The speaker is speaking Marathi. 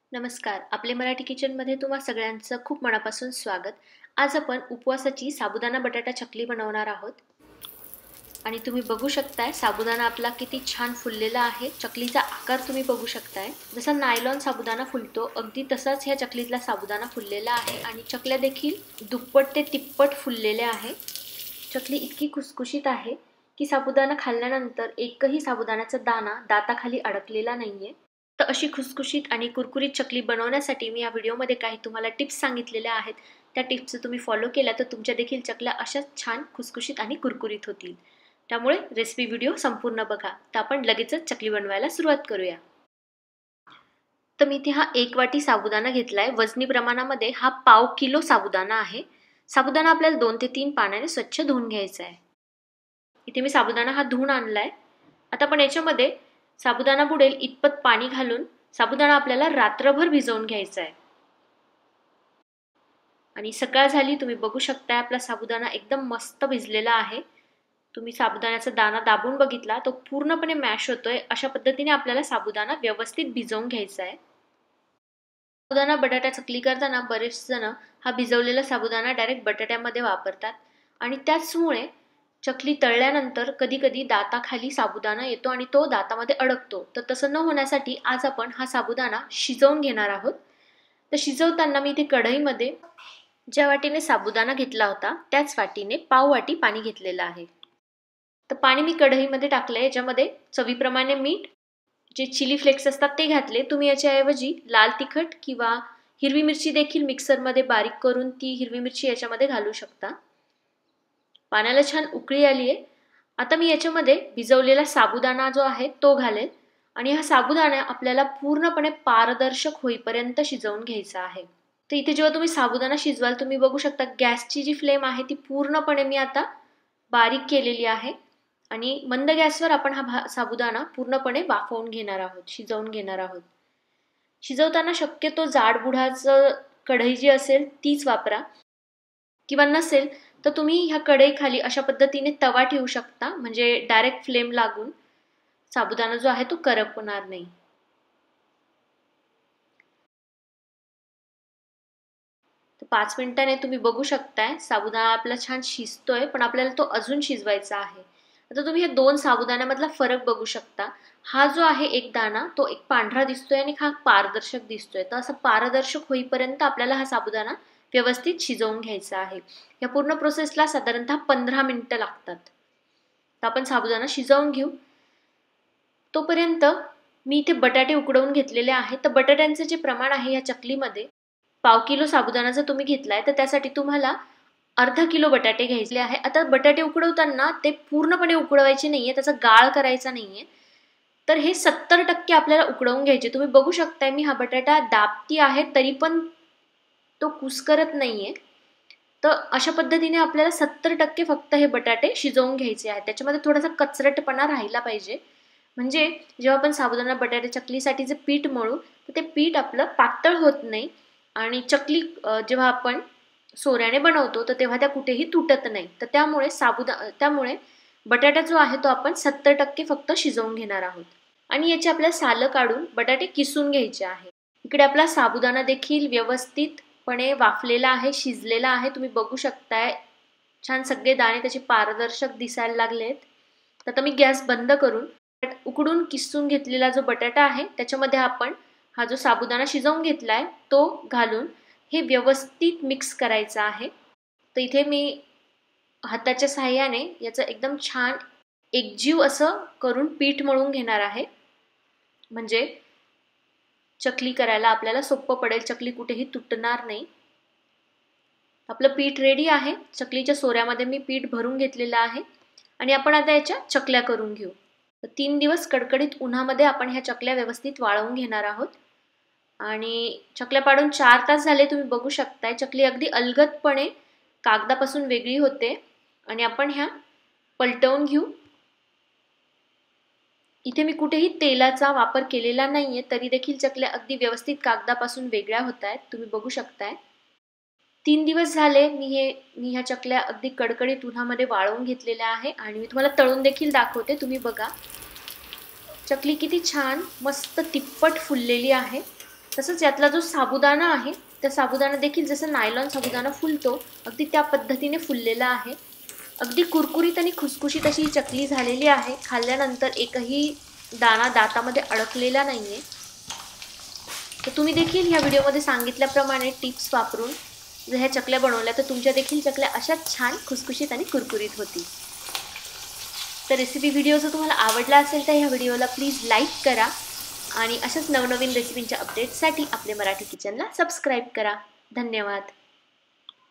नमस्कार. आपले मराठी किचनमध्ये तुम्हा सगळ्यांचं खूप मनापासून स्वागत. आज आपण उपवासाची साबुदाणा बटाटा चकली बनवणार आहोत. आणि तुम्ही बघू शकताय साबुदाणा आपला किती छान फुललेला आहे. चकलीचा आकार तुम्ही बघू शकताय. जसा नायलॉन साबुदाणा फुलतो अगदी तसाच ह्या चकलीतला साबुदाणा फुललेला आहे आणि चकल्या देखील दुप्पट ते तिप्पट फुललेल्या आहे. चकली इतकी खुसखुशीत आहे की साबुदाणा खाल्ल्यानंतर एकही साबुदाण्याचा दाणा दाताखाली अडकलेला नाहीये. तर अशी खुसखुशीत आणि कुरकुरीत चकली बनवण्यासाठी मी या व्हिडिओमध्ये काही तुम्हाला टिप्स सांगितलेल्या आहेत. त्या टिप्स तुम्ही फॉलो केल्या तर तुमच्या देखील चकल्या अशाच छान खुसखुशीत आणि कुरकुरीत होतील. त्यामुळे रेसिपी व्हिडिओ संपूर्ण बघा. तर आपण लगेचच चकली बनवायला सुरुवात करूया. तर मी इथे हा 1 वाटी साबुदाणा घेतलाय. वजनी प्रमाणामध्ये हा पाव किलो साबुदाणा आहे. साबुदाणा आपल्याला 2 ते 3 पाण्याने स्वच्छ धुवून घ्यायचा आहे. इथे मी साबुदाणा हा धुवून आणलाय. आता आपण याच्यामध्ये साबुदाणा बुडेल इतपत पाणी घालून साबुदाणा आपल्याला रात्रभर भिजवून घ्यायचा आहे. आणि सकाळ झाली, तुम्ही बघू शकता आपला साबुदाणा एकदम मस्त भिजलेला आहे. तुम्ही साबुदाण्याचा दाणा दाबून बघितला तो पूर्णपणे मॅश होतोय. अशा पद्धतीने आपल्याला साबुदाणा व्यवस्थित भिजवून घ्यायचा आहे. साबुदाणा बटाटा चकली करताना बरेच जण हा भिजवलेला साबुदाणा डायरेक्ट बटाट्यामध्ये वापरतात आणि त्याचमुळे चकली तळल्यानंतर कधी कधी दाताखाली साबुदाणा येतो आणि तो दातामध्ये अडकतो. तर तसं न होण्यासाठी आज आपण हा साबुदाणा शिजवून घेणार आहोत. तर शिजवताना मी इथे कढईमध्ये ज्या वाटीने साबुदाणा घेतला होता त्याच वाटीने पाव वाटी पाणी घेतलेलं आहे. तर पाणी मी कढईमध्ये टाकलंय. याच्यामध्ये चवीप्रमाणे मीठ, जे चिली फ्लेक्स असतात ते घातले. तुम्ही याच्याऐवजी लाल तिखट किंवा हिरवी मिरची देखील मिक्सरमध्ये बारीक करून ती हिरवी मिरची याच्यामध्ये घालू शकता. पाण्याला छान उकळी आली आहे. आता मी याच्यामध्ये भिजवलेला साबुदाणा जो आहे तो घालेल आणि हा साबुदाणा आपल्याला पूर्णपणे पारदर्शक होईपर्यंत शिजवून घ्यायचा आहे. तर इथे जेव्हा तुम्ही साबुदाणा शिजवाल तुम्ही बघू शकता गॅसची जी फ्लेम आहे ती पूर्णपणे मी आता बारीक केलेली आहे आणि मंद गॅसवर आपण हा साबुदाणा पूर्णपणे वाफवून घेणार आहोत, शिजवून घेणार आहोत. शिजवताना शक्यतो जाडबुडाचं कढई जी असेल तीच वापरा किंवा नसेल तर तुम्ही ह्या कढईखाली अशा पद्धतीने तवा ठेवू शकता, म्हणजे डायरेक्ट फ्लेम लागून साबुदाणा जो आहे तो करपणार नाही. तर 5 मिनिटांनी तुम्ही बघू शकताय साबुदाणा आपला छान शिजतोय, पण आपल्याला तो अजून शिजवायचा आहे. आता तुम्ही हे 2 साबुदाण्यामधला फरक बघू शकता. हा जो आहे एक दाणा तो एक पांढरा दिसतोय आणि हा पारदर्शक दिसतोय. तर असं पारदर्शक होईपर्यंत आपल्याला हा साबुदाणा व्यवस्थित शिजवून घ्यायचा आहे. या पूर्ण प्रोसेसला साधारणतः 15 मिनिटं लागतात. तर आपण साबुदाणा शिजवून घेऊ. तोपर्यंत मी इथे बटाटे उकडवून घेतलेले आहेत. तर बटाट्यांचे जे प्रमाण आहे या चकलीमध्ये, पाव किलो साबुदाणा जर तुम्ही घेतलाय तर त्यासाठी तुम्हाला अर्धा किलो बटाटे घ्यायचे आहे. आता बटाटे उकडवताना ते पूर्णपणे उकडवायचे नाहीये, त्याचा गाळ करायचा नाहीये. तर हे 70% आपल्याला उकडवून घ्यायचे. तुम्ही बघू शकताय मी हा बटाटा दाबती आहे तरी पण तो कुस्करत नाहीये. तर अशा पद्धतीने आपल्याला 70% फक्त हे बटाटे शिजवून घ्यायचे आहेत. त्याच्यामध्ये थोडासा कचरटपणा राहिला पाहिजे, म्हणजे जेव्हा आपण साबुदाणा बटाटे चकलीसाठी जे पीठ मळू तर ते पीठ आपलं पातळ होत नाही आणि चकली जेव्हा आपण सोऱ्याने बनवतो तर तेव्हा त्या कुठेही तुटत नाही. तर त्यामुळे बटाटा जो आहे तो आपण 70% फक्त शिजवून घेणार आहोत आणि याची आपल्याला सालं काढून बटाटे किसून घ्यायचे आहे. इकडे आपला साबुदाणा देखील व्यवस्थितपणे वाफलेला आहे, शिजलेला आहे. तुम्ही बघू शकताय छान सगळे दाणे त्याचे पारदर्शक दिसायला लागलेत. तर आता मी गॅस बंद करून उकडून किसून घेतलेला जो बटाटा आहे त्याच्यामध्ये आपण हा जो साबुदाणा शिजवून घेतलाय तो घालून हे व्यवस्थित मिक्स करायचं आहे. तर इथे मी हाताच्या साहाय्याने याचं एकदम छान एकजीव असं करून पीठ मळून घेणार आहे, म्हणजे चकली करायला आपल्याला सोपं पडेल, चकली कुठेही तुटणार नाही. आपलं पीठ रेडी आहे. चकलीच्या सोऱ्यामध्ये मी पीठ भरून घेतलेलं आहे आणि आपण आता याच्या चकल्या करून घेऊ. 3 दिवस कडकडीत उन्हामध्ये आपण ह्या चकल्या व्यवस्थित वाळवून घेणार आहोत आणि चकल्या पाडून 4 तास झाले. तुम्ही बघू शकताय चकली अगदी अलगदपणे कागदापासून वेगळी होते आणि आपण ह्या पलटवून घेऊ. इथे मी कुठेही तेलाचा वापर केलेला नाहीये तरी देखील चकल्या अगदी व्यवस्थित कागदापासून वेगळ्या होत आहेत. तुम्ही बघू शकताय 3 दिवस झाले मी ह्या चकल्या अगदी कडकडीत उन्हामध्ये वाळवून घेतलेल्या आहे आणि मी तुम्हाला तळून देखील दाखवते. तुम्ही बघा चकली किती छान मस्त तिप्पट फुललेली आहे तसंच यातला जो साबुदाणा आहे त्या साबुदाणा देखील जसं नायलॉन साबुदाणा फुलतो अगदी त्या पद्धतीने फुललेला आहे. अगदी कुरकुरीत आणि खुसखुशीत अशी ही चकली झालेली आहे. खाल्ल्यानंतर एकही दाणा दातामध्ये अडकलेला नाहीये. तर तुम्ही देखील ह्या व्हिडिओमध्ये सांगितल्याप्रमाणे टिप्स वापरून जर ह्या चकल्या बनवल्या तर तुमच्या देखील चकल्या अशाच छान खुसखुशीत आणि कुरकुरीत होतील. तर रेसिपी व्हिडिओ जर तुम्हाला आवडला असेल तर ह्या व्हिडिओला प्लीज लाईक करा आणि अशाच नवनवीन रेसिपींच्या अपडेट्ससाठी आपले मराठी किचनला सबस्क्राईब करा. धन्यवाद.